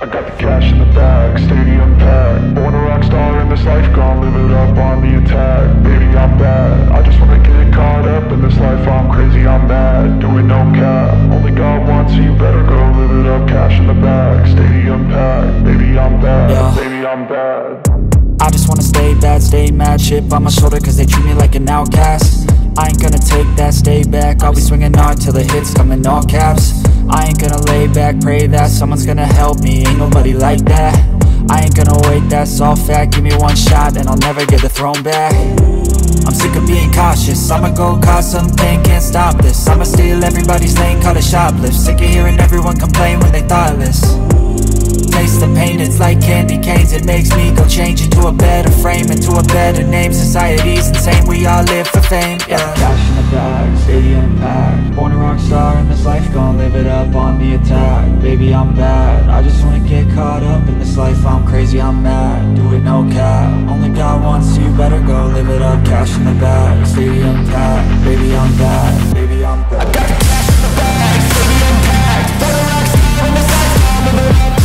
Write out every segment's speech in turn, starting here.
I got the cash in the bag, stadium packed. Born a rock star in this life, gon' live it up on the attack. Baby, I'm bad, I just wanna get caught up in this life. I'm crazy, I'm mad, doing no cap. Only God wants you, better go live it up. Cash in the bag, stadium packed. Baby, I'm bad, yeah. Baby, I'm bad. I just wanna stay bad, stay mad. Chip on my shoulder cause they treat me like an outcast. I ain't gonna take that, stay back. I'll be swinging hard till the hits come in all caps. I ain't gonna lay back, pray that someone's gonna help me. Ain't nobody like that. I ain't gonna wait, that's all fact. Give me one shot and I'll never get the throne back. I'm sick of being cautious, I'ma go cause something, can't stop this. I'ma steal everybody's lane, call it shoplift. Sick of hearing everyone complain when they thoughtless. Taste the pain, it's like candy canes. It makes me go change into a better frame, into a better name. Society's insane, we all live for fame, yeah. Cash in the bag, stadium packed. Born a rock star in this life, gon' live it up on the attack. Baby, I'm bad, I just wanna get caught up in this life. I'm crazy, I'm mad, do it no cap. Only God wants you, better go live it up. Cash in the bag, stadium packed. Baby, I'm bad, baby, I'm bad. I got the cash in the bag, stadium packed. Born a rock star in this life, gon' live it up.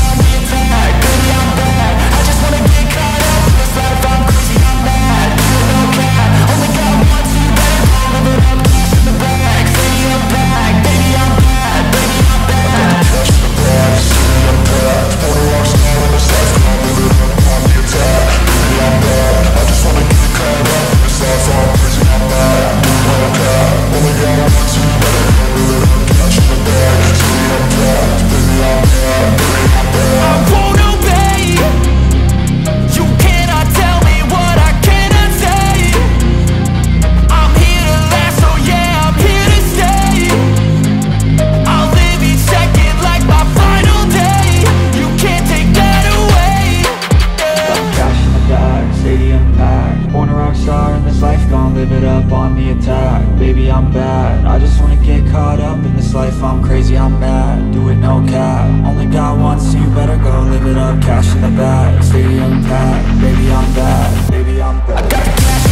Live it up on the attack. Baby, I'm bad, I just wanna get caught up in this life. I'm crazy, I'm mad, do it no cap. Only God wants you, better go live it up. Cash in the bag, stadium packed. Baby, I'm bad, baby, I'm bad. I got the cash